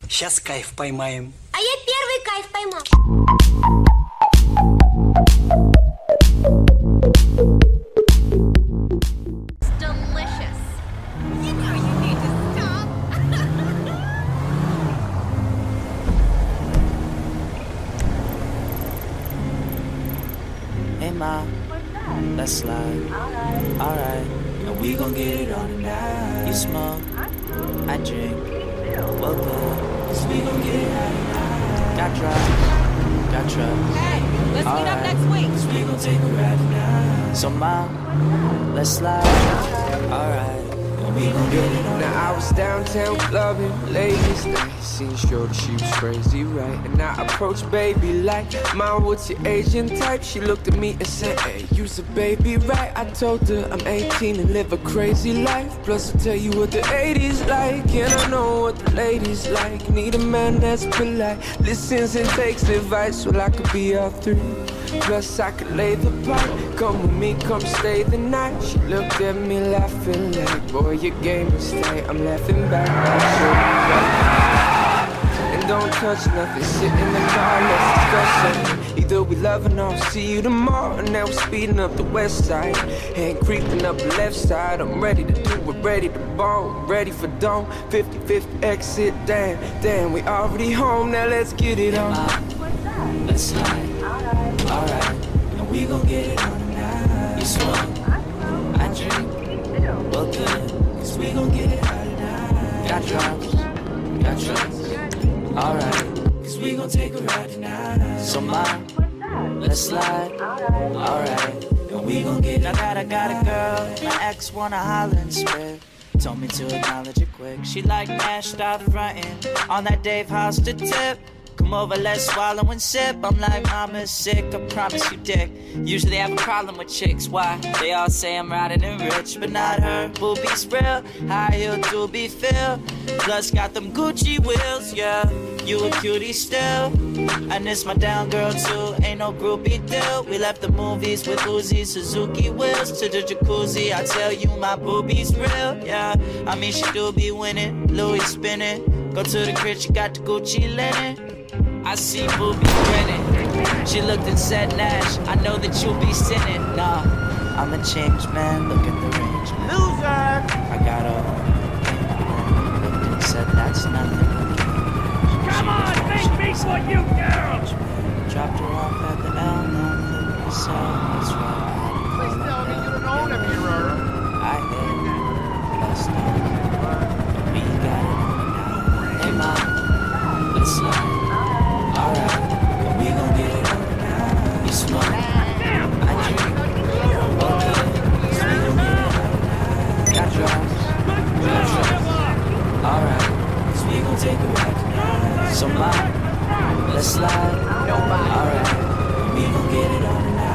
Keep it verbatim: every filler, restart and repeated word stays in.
Сейчас кайф поймаем. А я первый кайф поймал. It's delicious. You know you need to stop. Hey ma, let's slide. Alright, alright. And we gon' get it on tonight. You smoke, I drink. Well good, cause we gon' get it on tonight. Got drugs, got drugs. Hey, let's meet up next week. Cause we gon' take a ride tonight. So ma, let's slide. Alright. We gon' get it on. Now I was downtown clubbing, ladies night. Seen Shorty, she was crazy, right? And I approached baby like, Mom, what's your Asian type? She looked at me and said, hey, you's a baby, right? I told her I'm eighteen and live a crazy life. Plus I'll tell you what the eighties like, and I know what the ladies like. Need a man that's polite, listens and takes advice. Well, I could be all three. Plus I could lay the pipe. Come with me, come stay the night. She looked at me laughing like, boy, your game is tight. I'm laughing back like, sure, and don't touch nothing. Sit in the car, let's discuss something. Either we love or not, see you tomorrow. And now we're speeding up the west side and creeping up the left side. I'm ready to do it, ready to bone, ready for dawn. fifty fifty exit, damn, damn, we already home. Now let's get it on. Let's slide. Alright, and we gon' get it on tonight. You smoke, I drink. Well good, cause we gon' get it on tonight. Got drugs, got drugs. Alright, cause we gon' take a ride tonight. So ma, let's slide. Alright, and we gon' get it. I got, I got a girl, my ex wanna holler and spit. Told me to acknowledge it quick. She like Nash, stop frontin' on that Dave House to tip. Come over, let's swallow and sip. I'm like, mama's sick, I promise you dick. Usually have a problem with chicks, why? They all say I'm riding and rich, but not her. Boobies real, high heel doobie feel. Plus got them Gucci wheels, yeah. You a cutie still, and it's my down girl too. Ain't no groupie deal. We left the movies with Uzi, Suzuki wheels to the jacuzzi. I tell you my boobies real, yeah. I mean she do be winning, Louis spinning. Go to the crib, she got the Gucci linen. I see boobies grinning. She looked and said, Nash, I know that you'll be sinning. Nah, I'm a changed man, look at the range, man. Loser! I got a looked and said, that's nothing. Come on, make me for you, girls! Dropped her off at the L, now I'm looking for someone's right. Please tell me you don't own a mirror. I hit last night. We got it on now. Hey, mom, let's slide. Alright, we gon' get it on tonight. You smoke, I drink. Okay, so we gon' get it on tonight. Got drugs, got drugs. Alright, so we gon' take a ride tonight. So mom, let's slide. Alright, we gon' get it on tonight.